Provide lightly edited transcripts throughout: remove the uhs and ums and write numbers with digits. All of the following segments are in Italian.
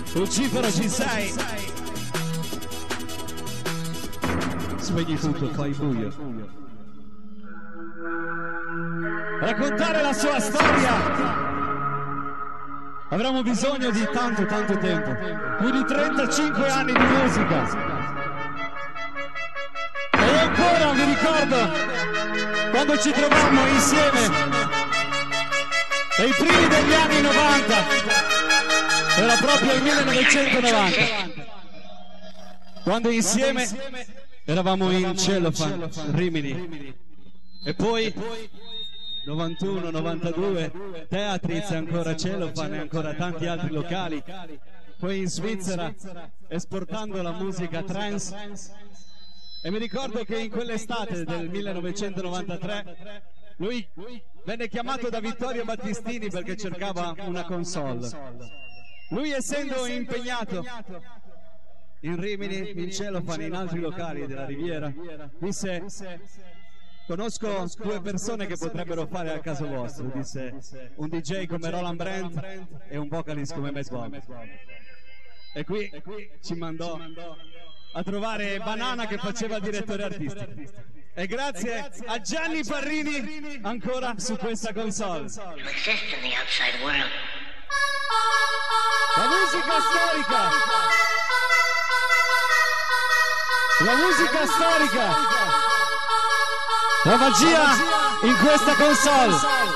Lucifero, ci sei? Spegni tutto, fai buio. Raccontare la sua storia. Avremo bisogno di tanto tempo. Più di 35 anni di musica. E ancora mi ricordo quando ci trovammo insieme ai primi degli anni 90. Era proprio il 1990, quando insieme eravamo in Cellophane, Rimini, e poi 91, 92, Teatriz, ancora Cellophane e ancora tanti altri locali, poi in Svizzera esportando la musica trance. E mi ricordo che in quell'estate del 1993 lui venne chiamato da Vittorio Battistini perché cercava una console. Lui, essendo impegnato in Rimini, in Cellophane, in altri locali della Riviera, disse: conosco due persone che potrebbero fare al caso vostro. Disse: un DJ come Roland Brandt e un vocalist come Matt Bob. E qui ci mandò a trovare Banana, che faceva il direttore artistico. E grazie a Gianni Parrini ancora su questa console. La musica storica! La musica storica! La magia in questa console!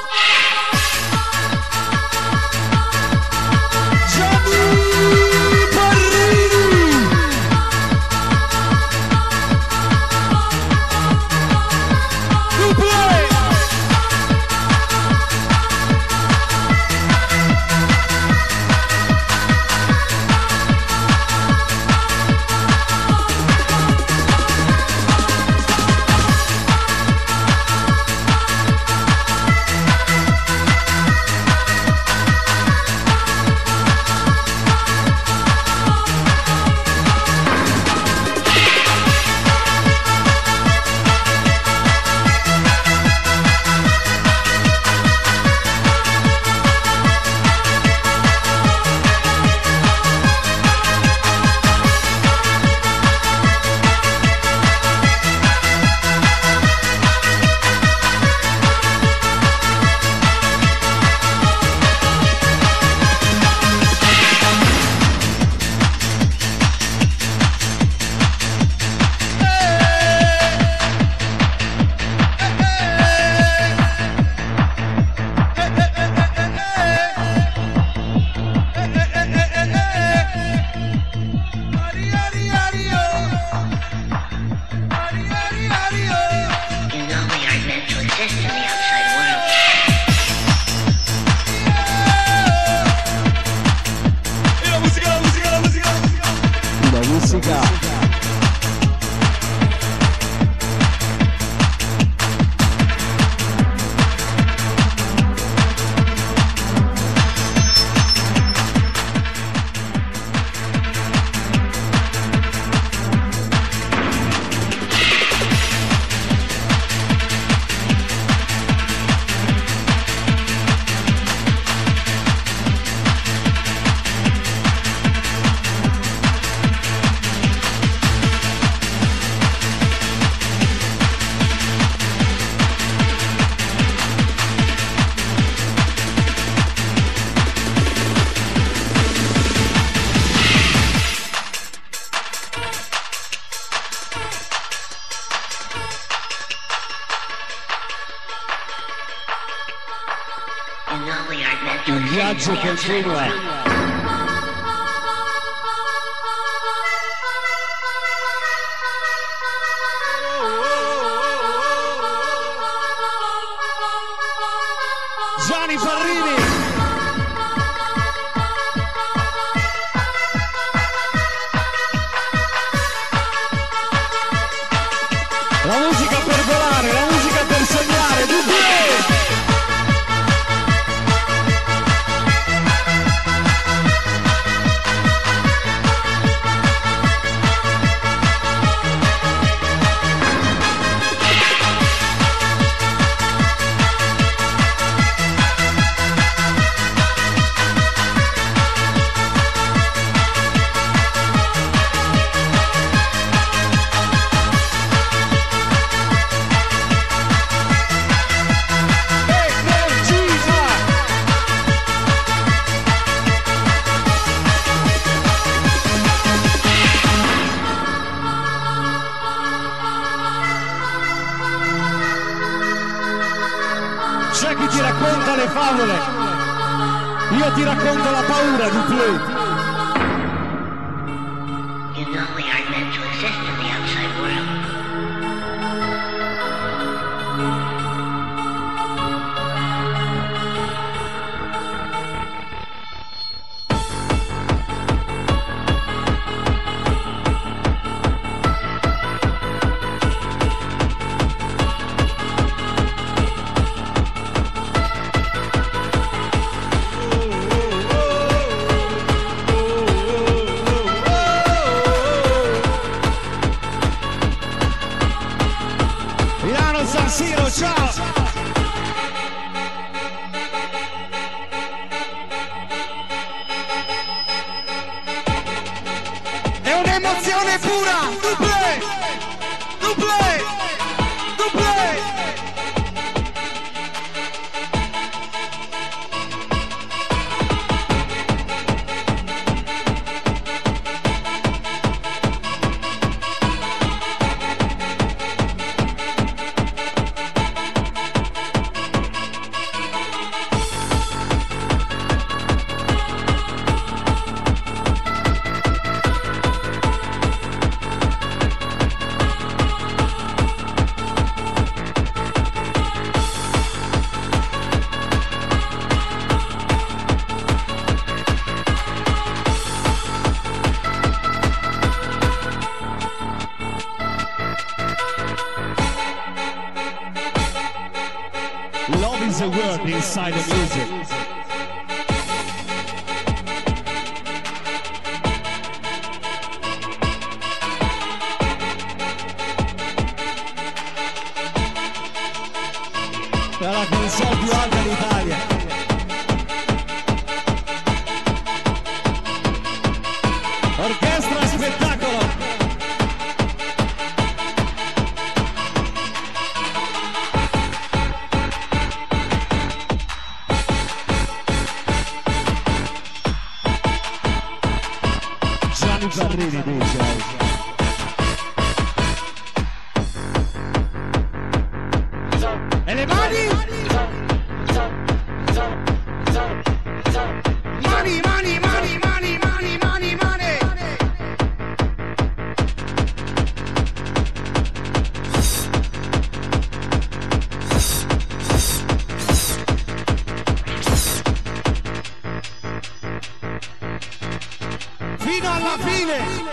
Gianni Parrini! Duplé! Il viaggio continua. Gianni Parrini. La musica per volare, la musica per sognare, Duplé. chi ti racconta le favole, io ti racconto la paura di Play. You know we aren't meant to exist in the outside world. Siro, ciao! È un'emozione pura! Duplé! Duplé! Duplé! Love is a word inside the music. È la console più alta d'Italia. Orchestra spettacolo. Barrini DJ. E le mani? Mani, mani, mani, mani, mani, mani, mani. Fino alla fine!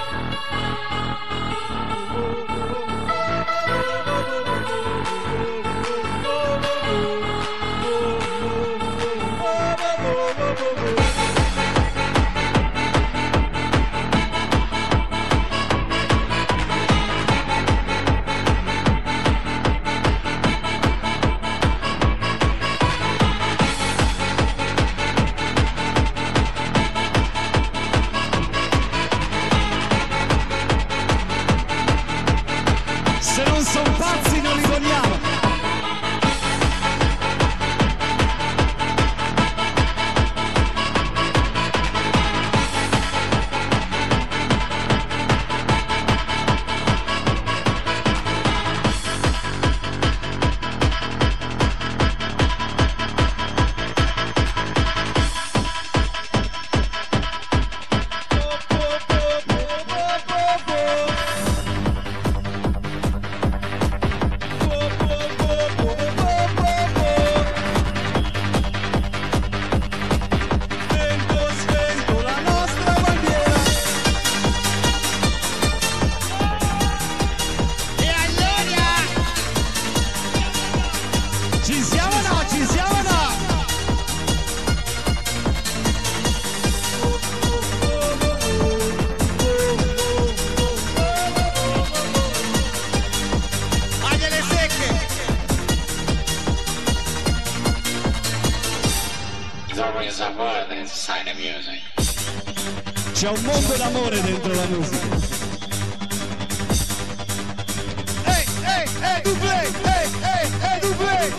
Se non sono pazzi non li vogliamo. C'è un mondo d'amore dentro la musica. Ehi, ehi, ehi, Duplé, ehi, ehi, ehi, Duplé.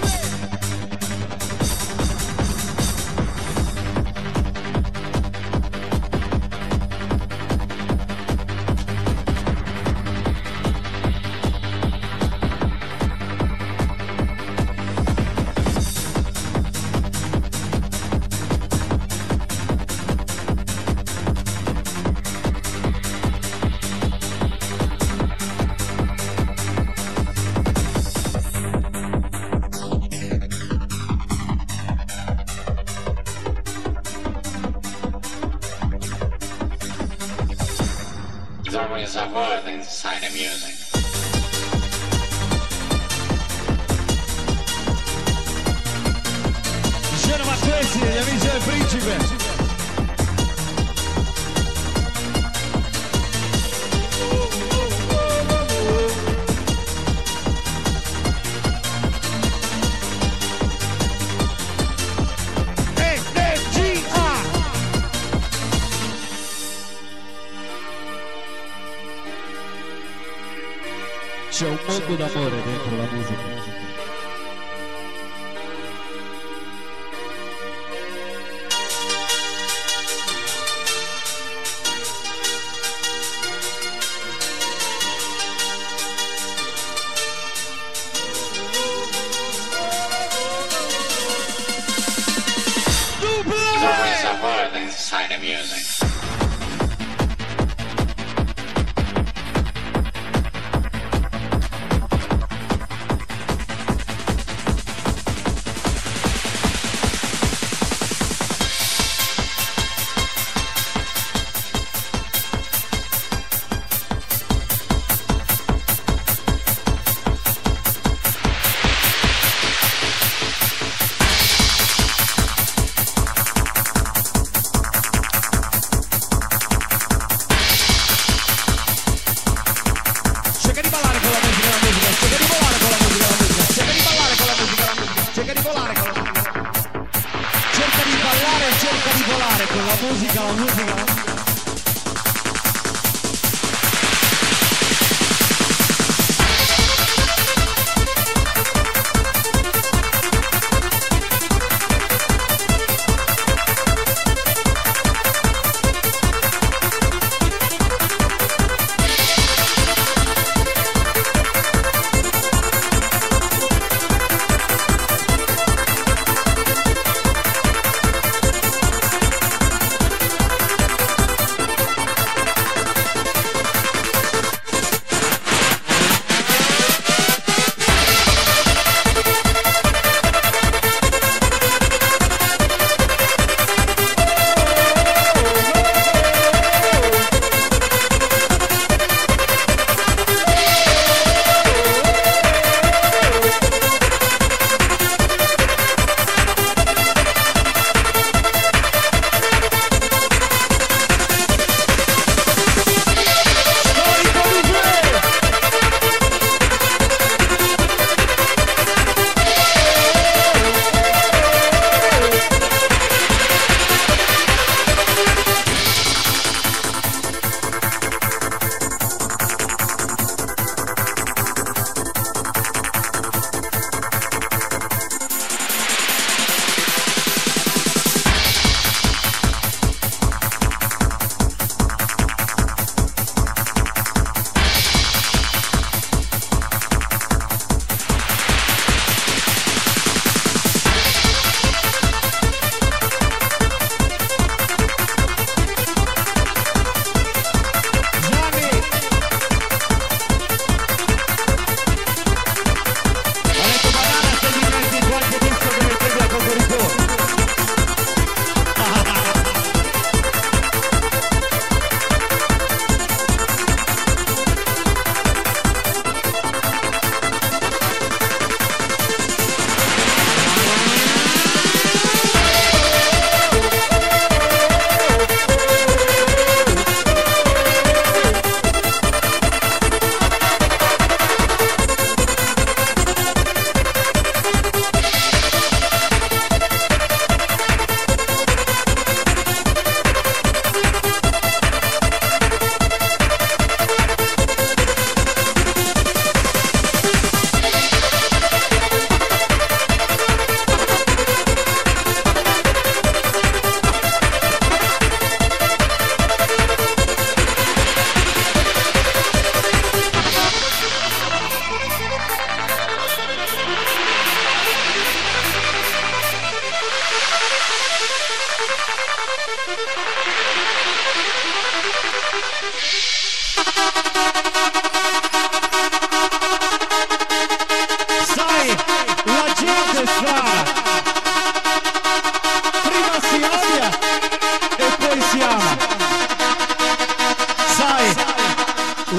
always a world inside of music. Genova questi, gli amici del principe. C'è un mondo d'amore dentro la musica. There's always a world inside of music. La musica.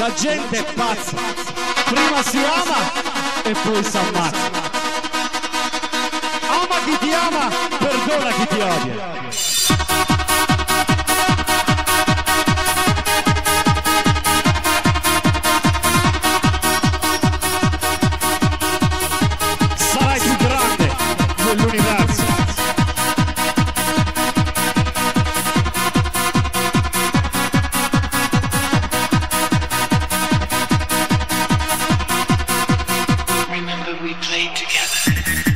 La gente è pazza, prima si ama e poi si ammazza. Ama chi ti ama, perdona chi ti odia. Sarai più grande dell'universo. We played together.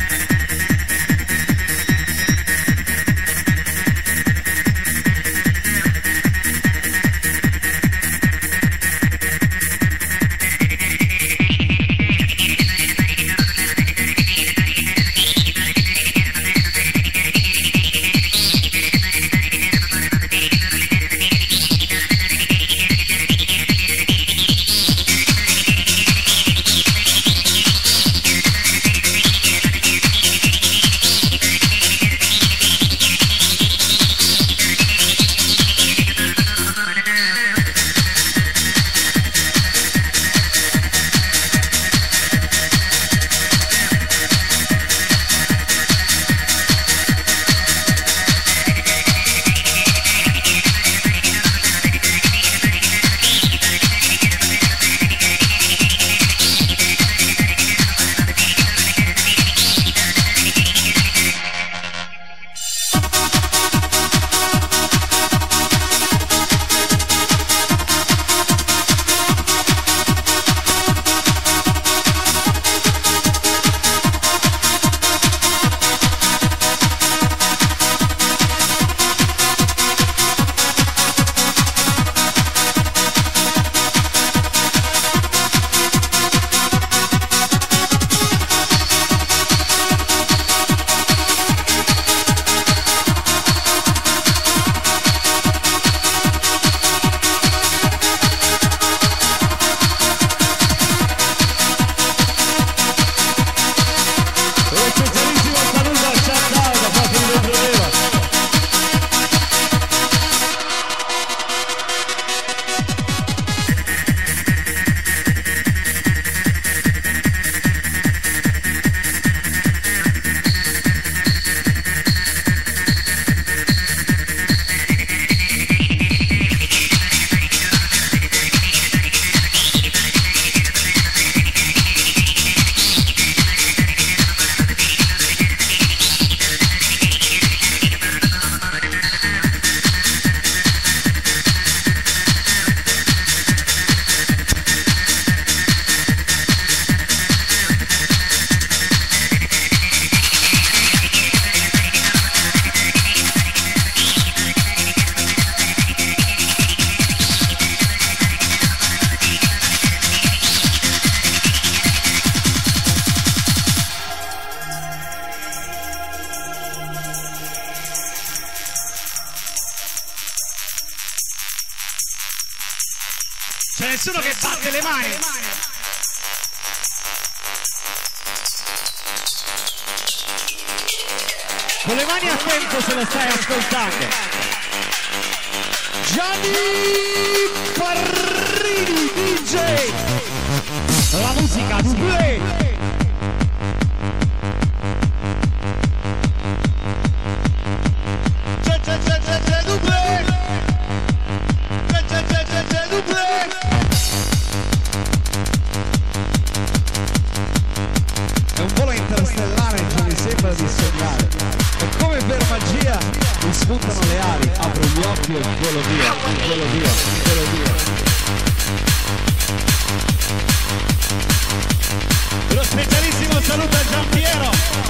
C'è nessuno che batte le mani. Con le mani a tempo se lo stai ascoltando. Gianni Parrini DJ. La musica Doublé. È un volo interstellare che mi sembra di sognare. E come per magia mi spuntano le ali, apro gli occhi e volo via, volo via, volo via. Uno specialissimo saluto a Giampiero.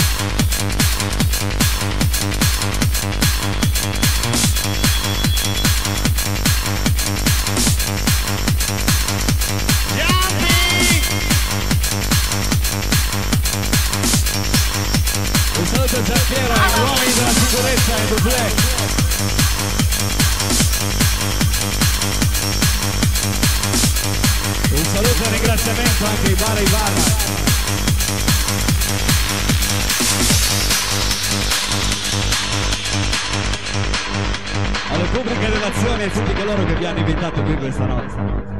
Un saluto a Giampiero, agli uomini della sicurezza e Doublé. Un saluto e un ringraziamento anche ai bar e ai barra. Alle pubbliche relazioni e a tutti coloro che vi hanno invitato qui questa notte.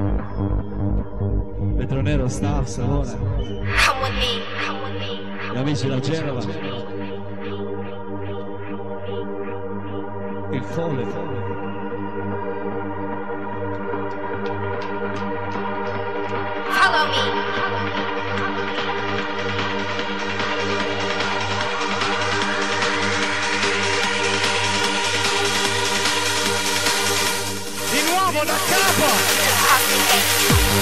Vetro Nero, Staff, Savona, Come with me, come with me. gli amici da Genova, il Folle. Follow me. Di nuovo da capo!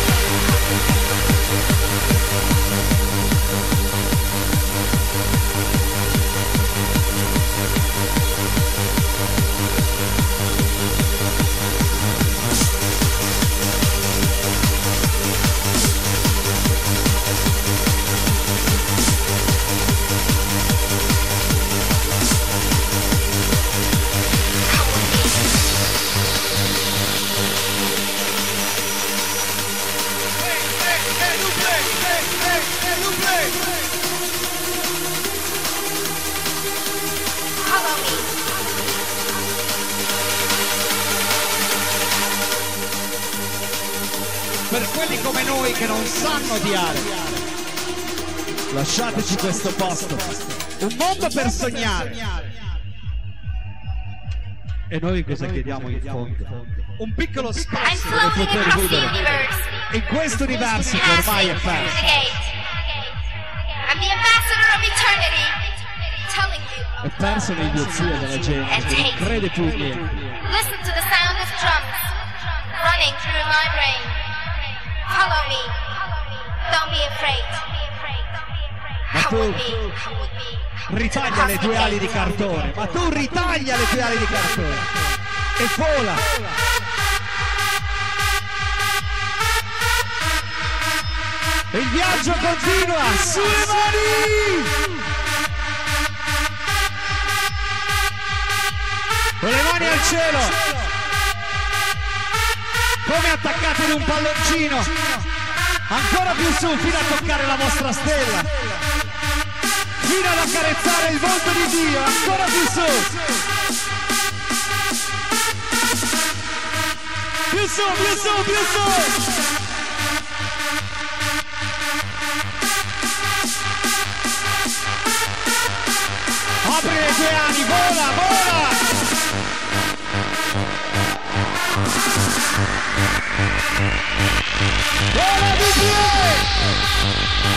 Follow me. Per quelli come noi che non sanno odiare, lasciateci questo posto, un mondo per sognare. E noi cosa chiediamo in fondo? Un piccolo I'm spazio per floating poter across the vivere universe. in questo universo che ormai è Passing through perso. the gate. I'm the ambassador of eternity. Telling you È of perso love. l'idiozia della gente che non crede più in niente. Listen to the sound of drums running through my brain. Follow me. Don't be afraid. Ma Come tu with me. Come with me. ritaglia le tue ali di cartone, ma tu ritaglia le tue ali di cartone e vola. E il viaggio continua, sulle mani! Con le mani al cielo, come attaccate ad un palloncino, ancora più su fino a toccare la vostra stella, fino ad accarezzare il volto di Dio, ancora più su. Più su, più su, più su. Apri le tue ali, vola, vola! Vola di più!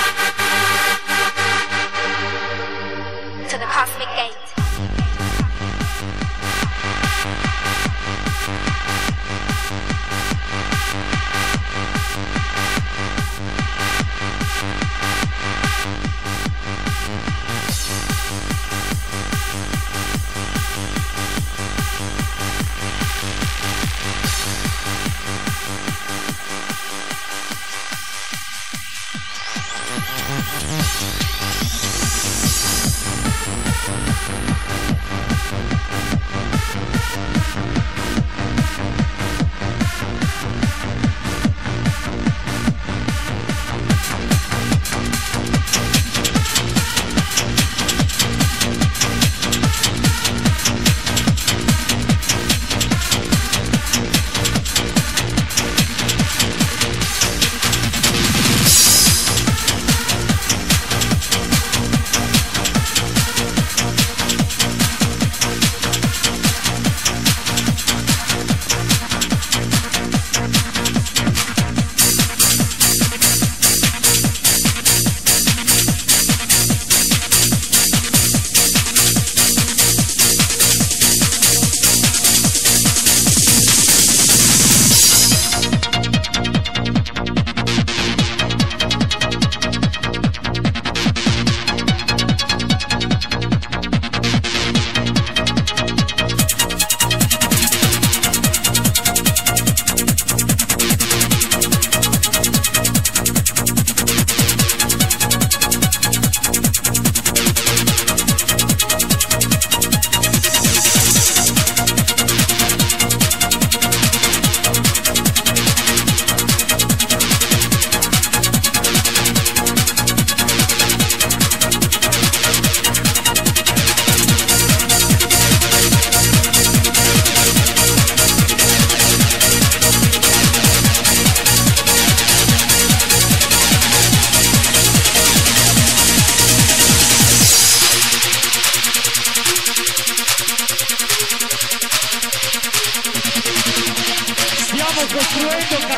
To the cosmic gate.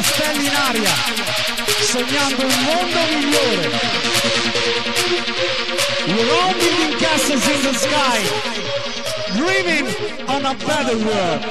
stelle in aria, sognando un mondo migliore. We're all building castles in the sky, dreaming on a better world.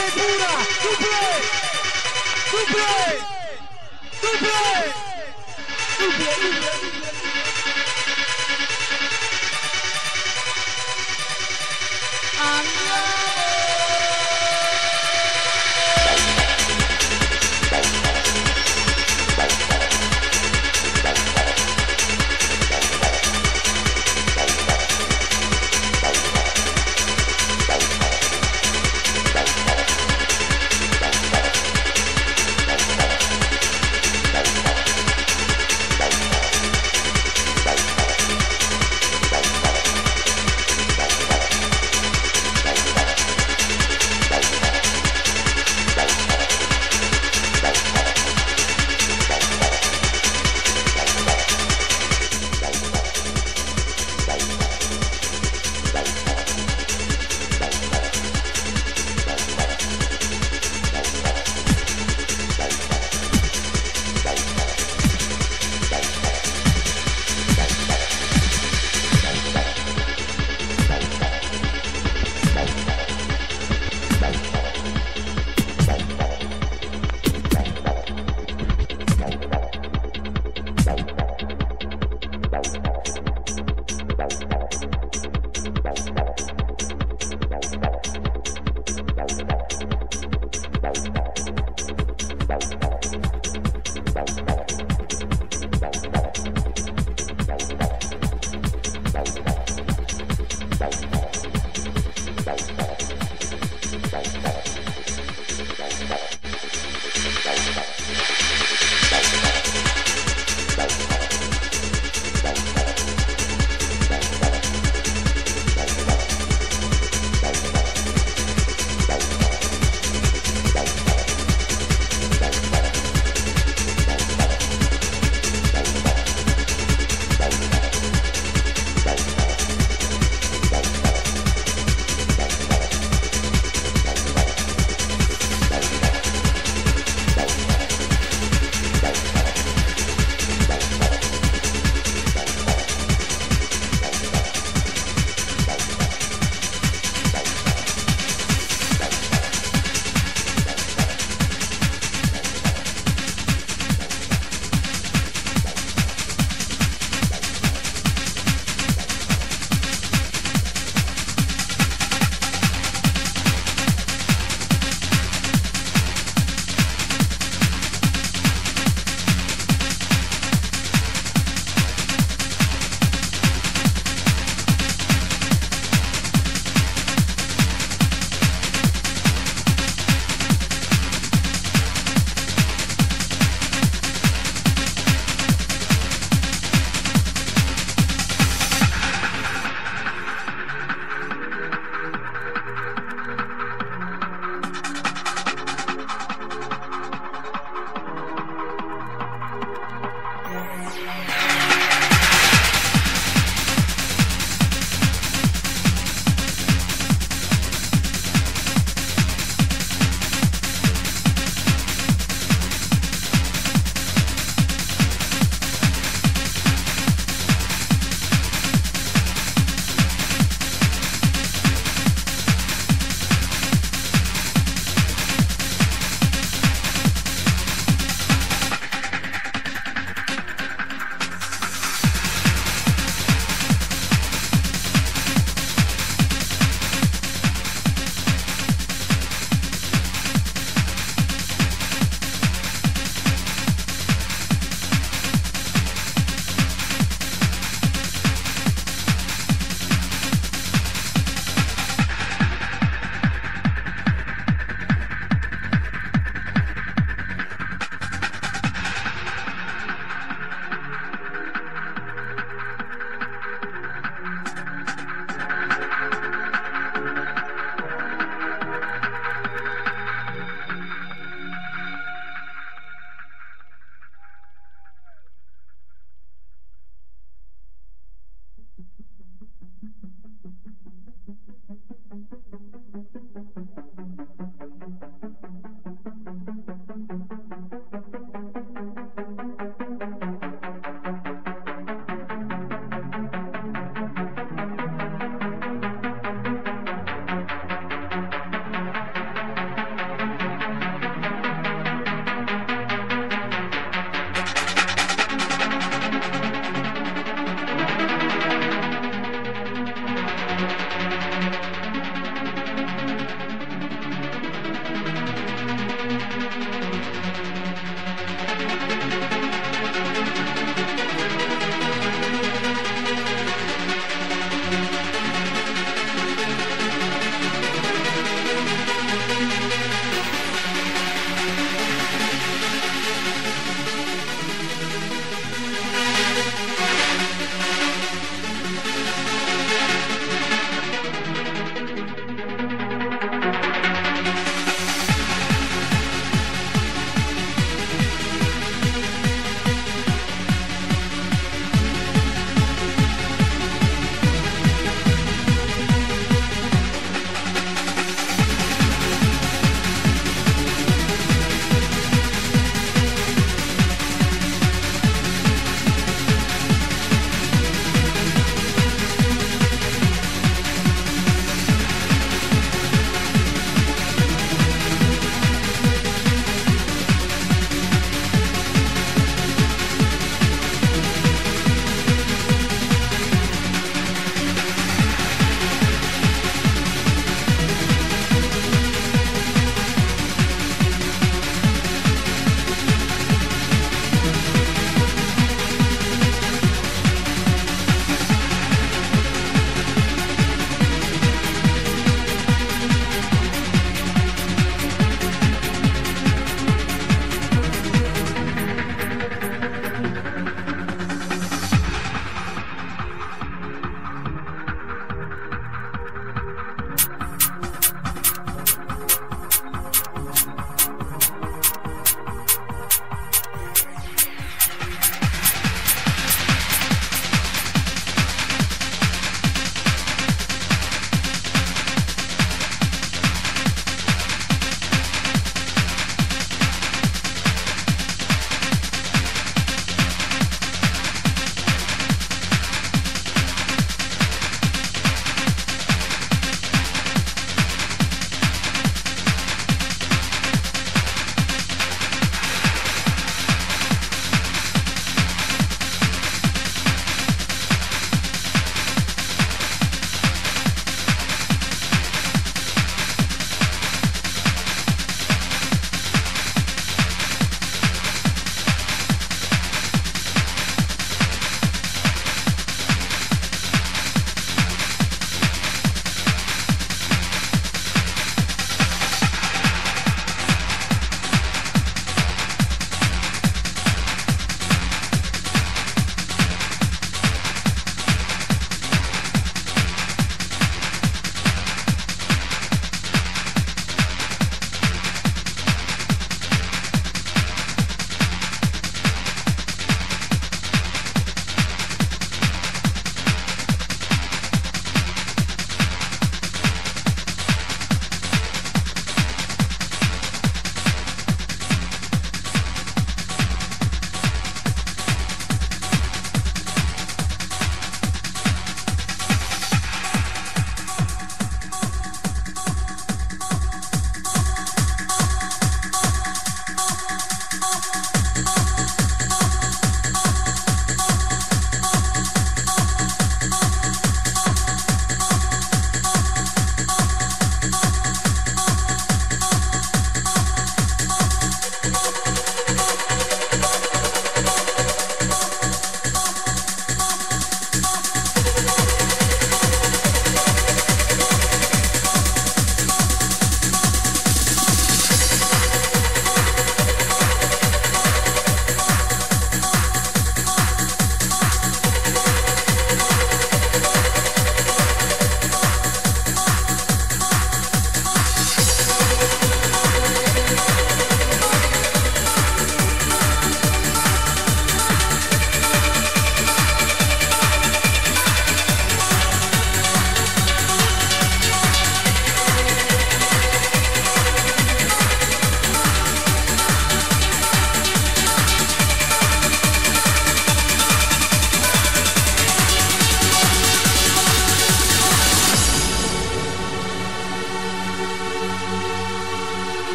è pura!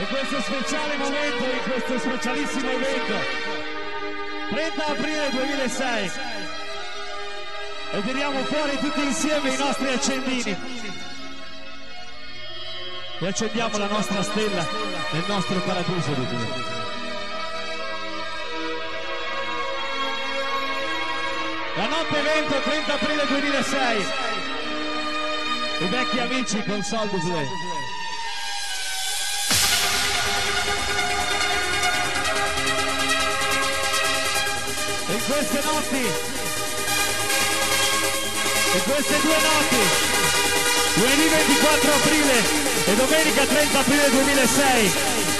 questo speciale momento, in questo specialissimo evento, 30 aprile 2006, e tiriamo fuori tutti insieme i nostri accendini e accendiamo la nostra stella nel nostro paradiso di Dio. La notte evento 30 aprile 2006, i vecchi amici con Soul Display. E in queste notti, in queste due notti, lunedì 24 aprile e domenica 30 aprile 2006,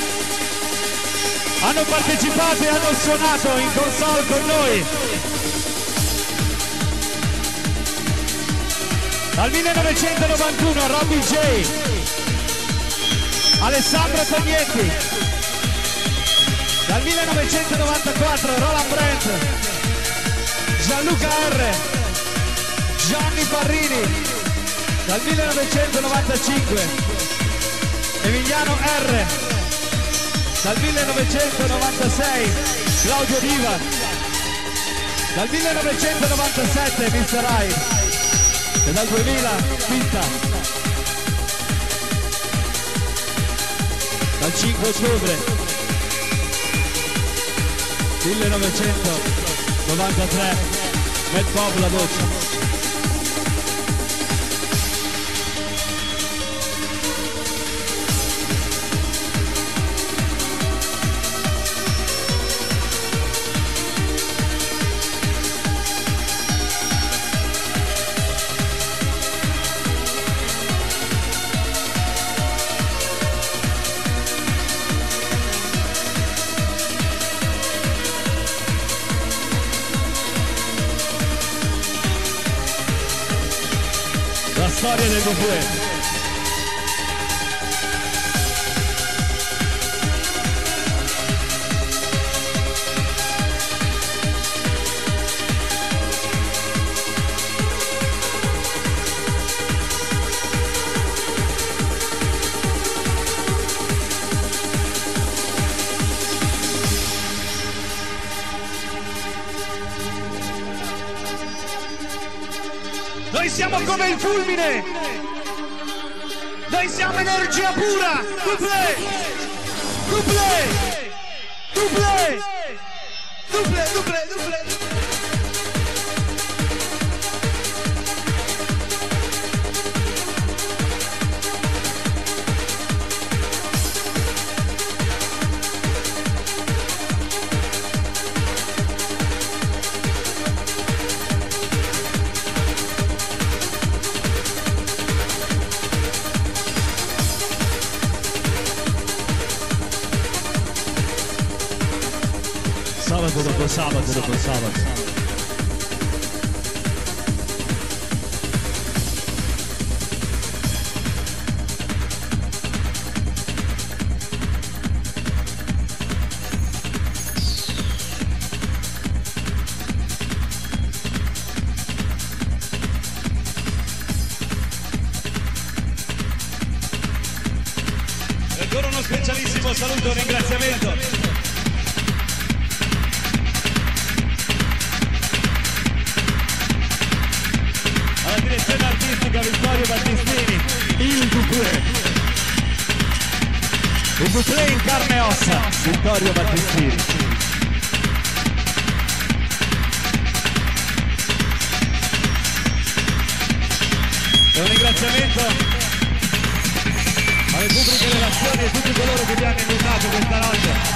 hanno partecipato e hanno suonato in console con noi dal 1991 Robbie J, Alessandro Tognetti, dal 1994 Roland Brent, Gianluca R, Gianni Parrini, dal 1995 Emiliano R, dal 1996 Claudio Riva, dal 1997 Mr. Hyde e dal 2000 Pinta. Dal 5 ottobre 1993 Mad Bob la voce. Storia del buffet. Noi siamo come il fulmine, noi siamo energia pura, doublé, doublé, doublé, doublé, doublé, doublé. Sabato dopo sabato dopo sabato. E ancora uno specialissimo saluto e ringraziamento direzione artistica Vittorio Battistini, il Duplé in carne e ossa, Vittorio Battistini. E un ringraziamento alle pubbliche relazioni e tutti coloro che vi hanno invitato questa notte.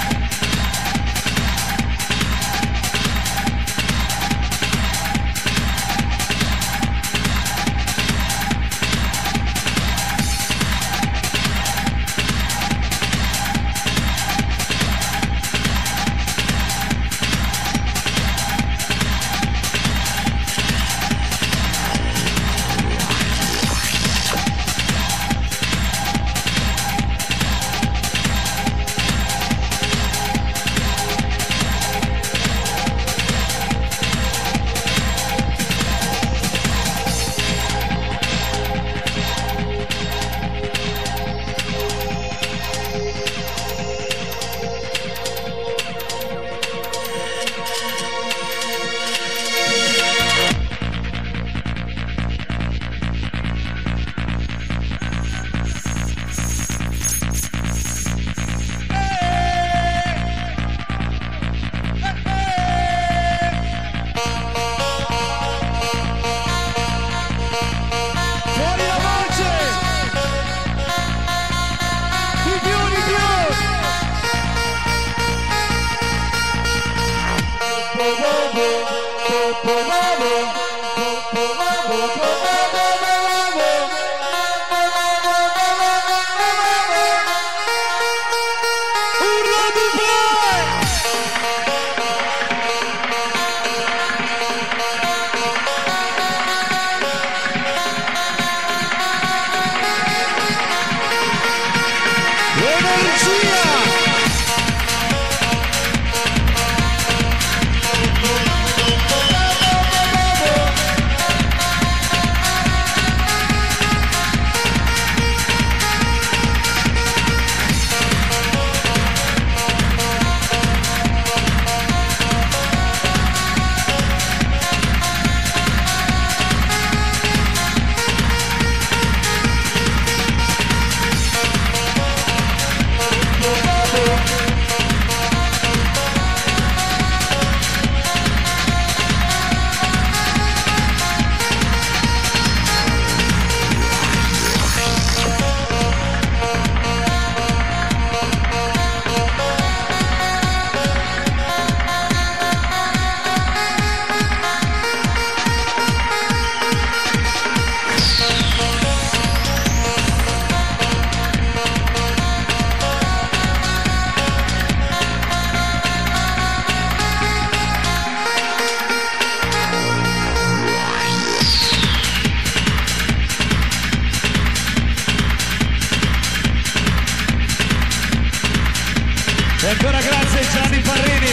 E ancora grazie Gianni Parrini.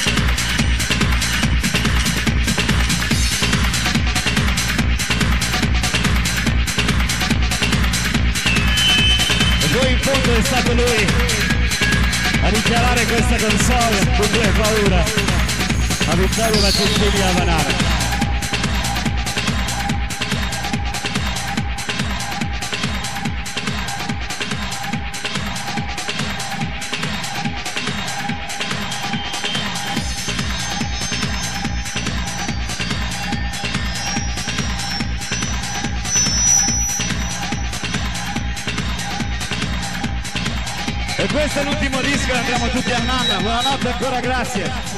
E poi in fondo è stato lui a dichiarare questa console con due paura a Vittorio Battistini a Vanara. E questo è l'ultimo disco e andiamo tutti a nanna. Buonanotte ancora, grazie.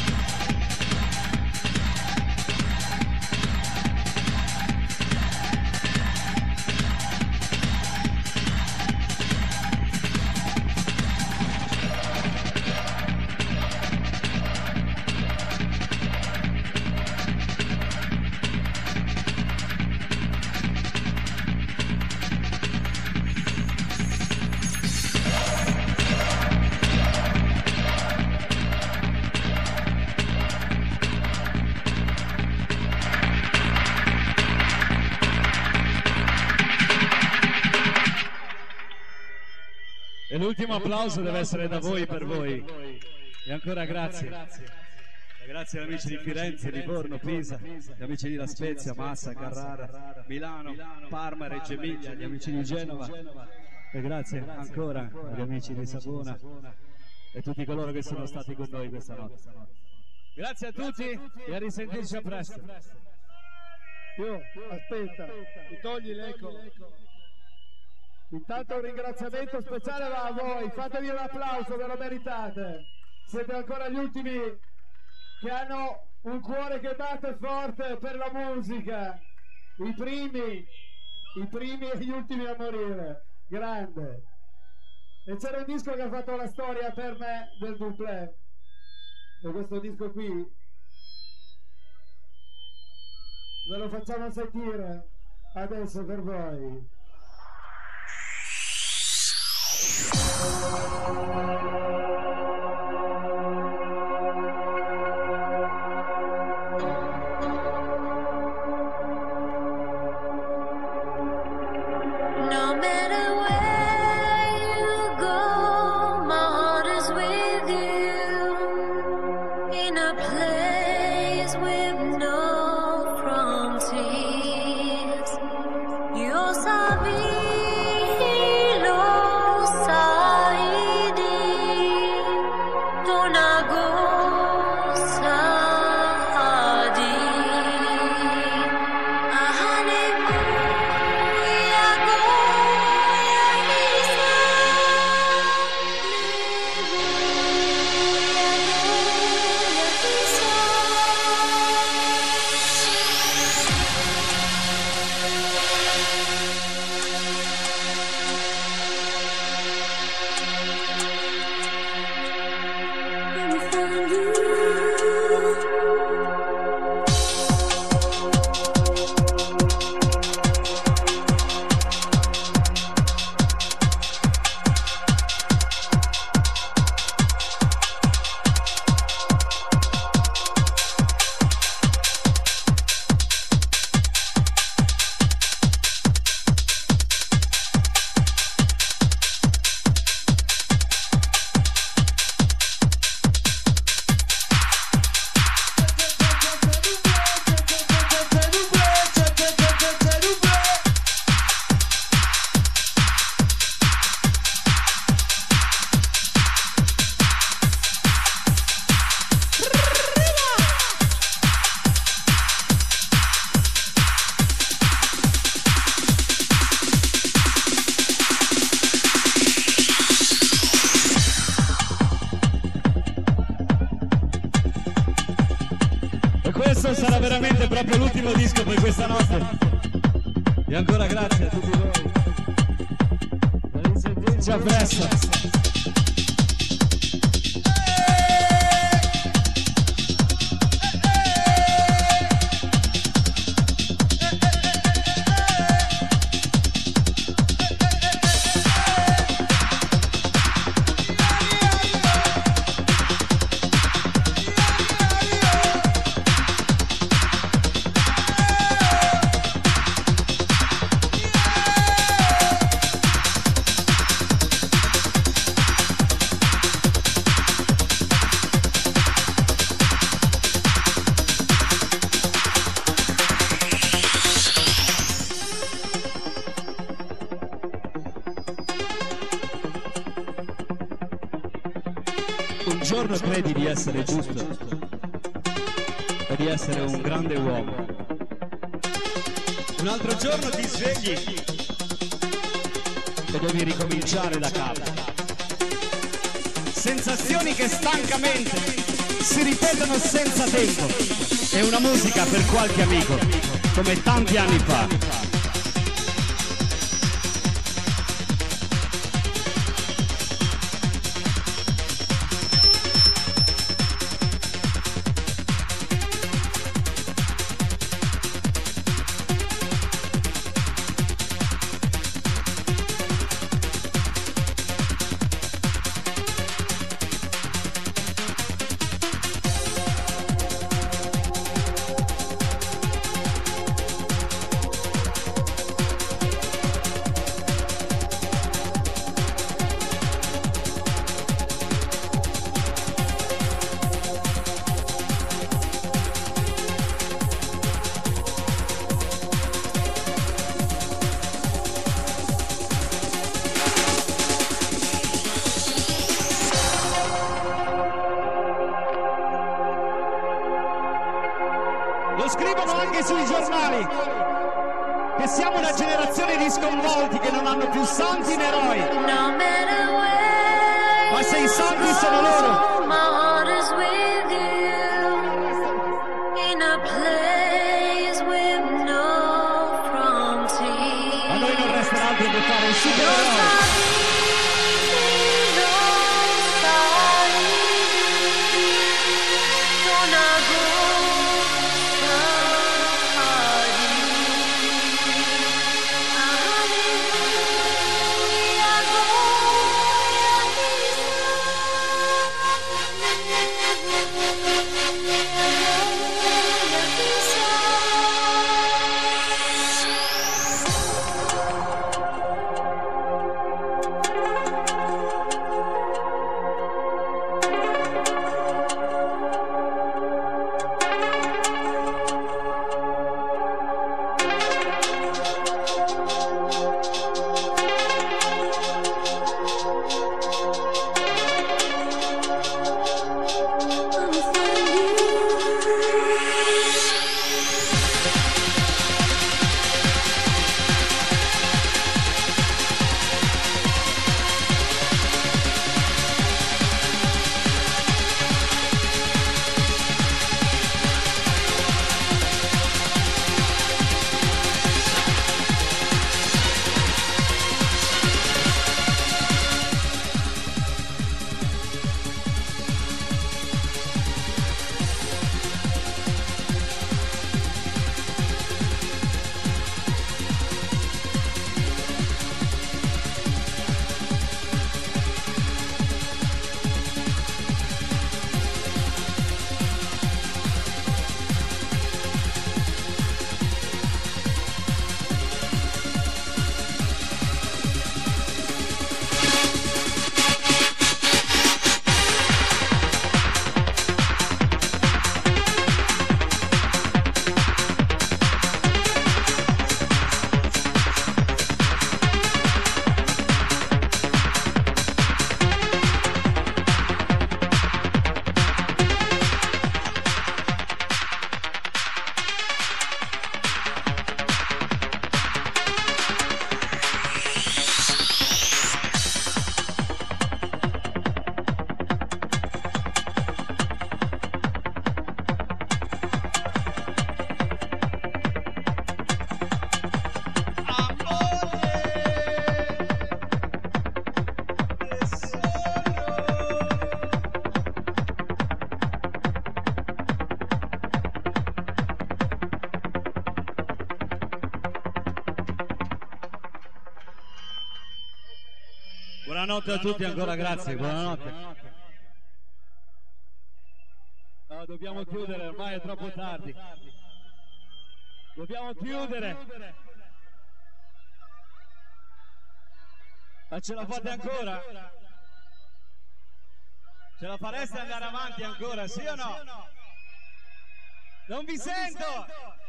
E l'ultimo applauso deve essere da voi per voi. E ancora grazie. Grazie agli amici di Firenze, Livorno, Pisa, gli amici di La Spezia, Massa, Carrara, Milano, Parma, Reggio Emilia, gli amici di Genova. E grazie ancora agli amici di Savona e tutti coloro che sono stati con noi questa notte. Grazie a tutti e a risentirci a presto. Aspetta, mi togli l'eco. Intanto un ringraziamento speciale va a voi, fatevi un applauso, ve lo meritate. Siete ancora gli ultimi che hanno un cuore che batte forte per la musica. I primi e gli ultimi a morire. Grande. E c'era un disco che ha fatto la storia per me del Duplé. E questo disco qui ve lo facciamo sentire adesso per voi. No matter where you go, my heart is with you. In a place with no frontiers, you'll sabi. questo sarà veramente proprio l'ultimo disco per questa notte. E ancora grazie a tutti voi. Ci a presto. Un giorno credi di essere giusto e di essere un grande uomo. Un altro giorno ti svegli e devi ricominciare da capo. Sensazioni che stancamente si ripetono senza tempo. È una musica per qualche amico, come tanti anni fa. Lo scrivono anche sui giornali, che siamo una generazione di sconvolti che non hanno più santi né eroi. No matter where Ma se i santi sono loro, my heart is with you in a place with no frontier. a noi non resterà altro che fare un supereroe. Yeah. Buonanotte a tutti, ancora grazie, buonanotte. No, dobbiamo chiudere, ormai è troppo tardi. Dobbiamo chiudere. Ma ce la fate ancora? Ce la fareste andare avanti ancora, sì o no? Non vi sento!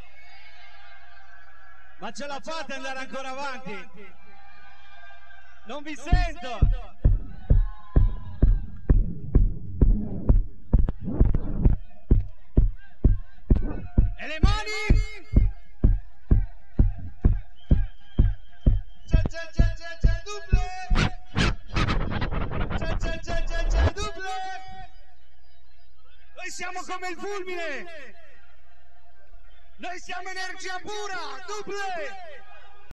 Ma ce la fate andare ancora avanti? Non vi sento! E le mani! C'è double! Noi siamo come il fulmine! Noi siamo energia pura! Double!